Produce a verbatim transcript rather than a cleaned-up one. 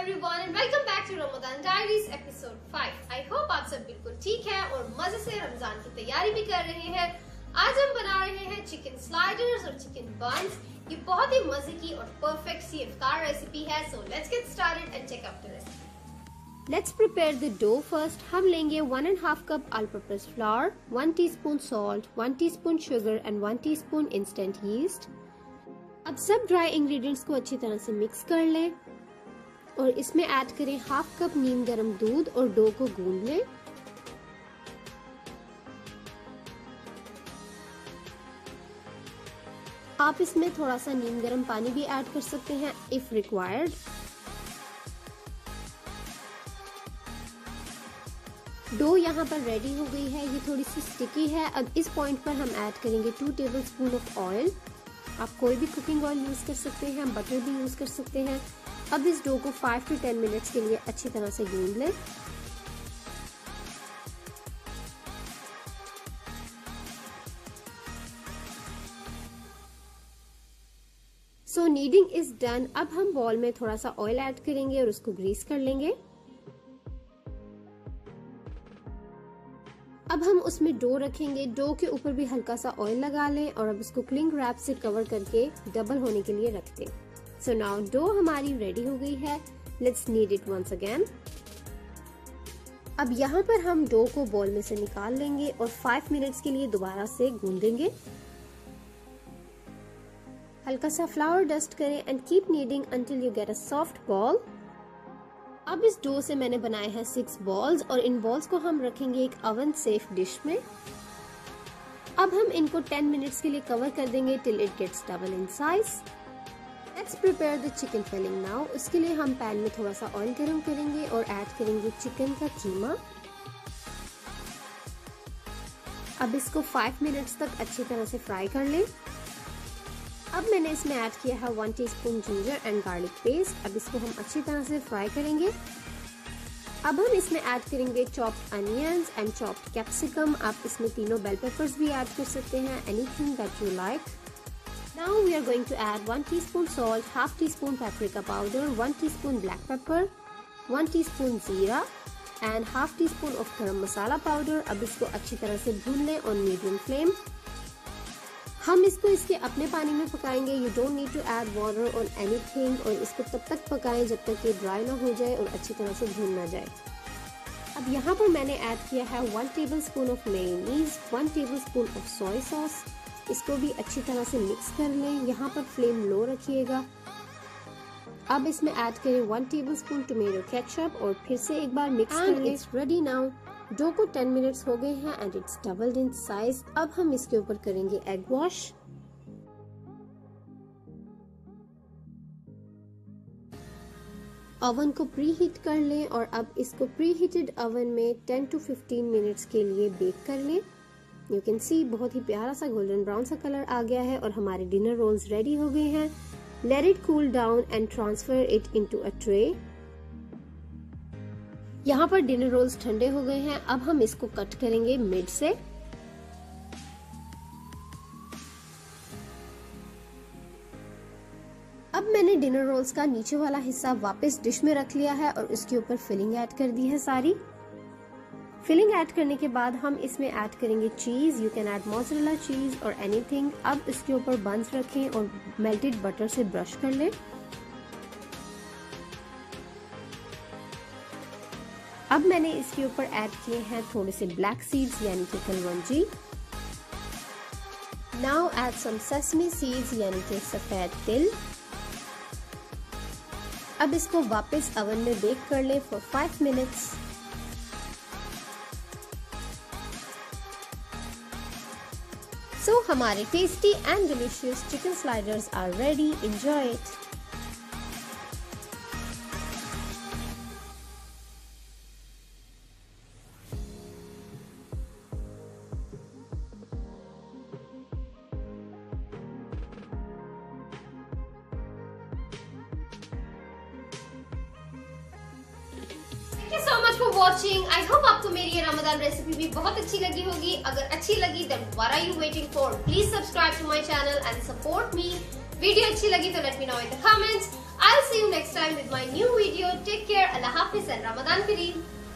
everyone and welcome back to Ramadan Diaries episode five. I hope आप सब बिल्कुल ठीक है और मजे से रमजान की तैयारी भी कर रहे हैं। आज हम बना रहे हैं चिकन स्लाइडर्स और चिकन बंस। ये बहुत ही मजे की और परफेक्ट सी इफ्तार रेसिपी है। So let's get started and check out the recipe. Let's prepare the dough first. हम लेंगे one and a half cup all-purpose flour, one teaspoon salt, one teaspoon sugar and one teaspoon instant yeast. अब सब dry ingredients को अच्छी तरह से mix कर लें और इसमें ऐड करें हाफ कप नीम गर्म दूध और डो को गूंद लें। आप इसमें थोड़ा सा नीम गर्म पानी भी ऐड कर सकते हैं इफ रिक्वायर्ड। डो यहाँ पर रेडी हो गई है, ये थोड़ी सी स्टिकी है। अब इस पॉइंट पर हम ऐड करेंगे टू टेबलस्पून ऑफ ऑयल। आप कोई भी कुकिंग ऑयल यूज कर सकते हैं, बटर भी यूज कर सकते हैं। अब इस डो को फाइव टू टेन मिनट्स के लिए अच्छी तरह से गूंद लें। So kneading is done. अब हम बॉल में थोड़ा सा ऑयल ऐड करेंगे और उसको ग्रीस कर लेंगे। अब हम उसमें डो रखेंगे। डो के ऊपर भी हल्का सा ऑयल लगा लें और अब इसको क्लिंग रैप से कवर करके डबल होने के लिए रख दें। सो नाउ डो हमारी रेडी हो गई है। Let's knead it once again. अब यहाँ पर हम डो को बॉल में से निकाल लेंगे और फाइव मिनट्स के लिए दोबारा से गूंदेंगे। हल्का सा फ्लावर डस्ट करें and keep kneading until you get a soft ball. अब इस डो से मैंने बनाए हैं सिक्स बॉल्स और इन बॉल्स को हम रखेंगे एक ओवन सेफ डिश में। अब हम इनको टेन मिनट्स के लिए कवर कर देंगे till it gets double in size. Let's prepare the chicken filling now. उसके लिए हम पैन में थोड़ा सा ऑयल गरम करेंगे और ऐड करेंगे चिकन का कीमा। अब इसको फाइव मिनट्स तक अच्छी तरह से फ्राई कर लें। अब मैंने इसमें ऐड किया है one teaspoon ginger and garlic paste. अब इसको हम अच्छी तरह से फ्राई करेंगे। अब हम इसमें ऐड करेंगे chopped onions and chopped capsicum. आप इसमें तीनों बेल पेपर्स भी ऐड कर सकते हैं, anything that you like. Now we are going to add one teaspoon salt, half teaspoon paprika powder, one teaspoon black pepper, one teaspoon jeera and half teaspoon of garam masala powder. अब इसको अच्छी तरह से भून लें ऑन मीडियम फ्लेम। हम इसको इसके अपने पानी में पकाएंगे। You don't need to add water और एनीथिंग। और इसको तब तक पकाएं जब तक ये ड्राई ना हो जाए और अच्छी तरह से भून ना जाए। अब यहाँ पर मैंने ऐड किया है one tablespoon of mayonnaise, one tablespoon of soya sauce. इसको भी अच्छी तरह से मिक्स कर लें। यहाँ पर फ्लेम लो रखिएगा। अब इसमें ऐड करें वन टेबलस्पून टोमेटो केचप और फिर से एक बार मिक्स कर लें। It's ready now. डो को टेन मिनट्स हो गए हैं and it's doubled in size. अब हम इसके ऊपर करेंगे एग वॉश। ओवन को प्री हीट कर लें और अब इसको प्री हीटेड ओवन में टेन टू फिफ्टीन मिनट्स के लिए बेक कर लें। यू कैन सी बहुत ही प्यारा सा गोल्डन ब्राउन सा कलर आ गया है और हमारे डिनर रोल्स रेडी हो गए हैं। Let it cool down and transfer it into a tray. यहाँ पर डिनर रोल्स ठंडे हो गए हैं। अब हम इसको कट करेंगे मिड से। अब मैंने डिनर रोल्स का नीचे वाला हिस्सा वापस डिश में रख लिया है और उसके ऊपर फिलिंग ऐड कर दी है सारी। फिलिंग ऐड करने के बाद हम इसमें ऐड करेंगे चीज। यू कैन ऐड मोज़रेला चीज और एनीथिंग। अब इसके ऊपर बंस रखें और मेल्टेड बटर से ब्रश कर लें। अब मैंने इसके ऊपर ऐड किए हैं थोड़े से ब्लैक सीड्स यानी कि कलवंजी। Now add some sesame seeds यानी कि सफेद तिल। अब इसको वापस ओवन में बेक कर लें फॉर फाइव मिनट्स। सो हमारे tasty and delicious chicken sliders are ready. Enjoy it. For watching. I hope आपको मेरी ये रमजान रेसिपी भी बहुत अच्छी लगी होगी। अगर अच्छी लगी then what are you waiting for? Please subscribe to my channel and support me. Video अच्छी लगी तो let me know in the comments. I'll see you next time with my new video. Take care. हाफिज and रमजान करीम।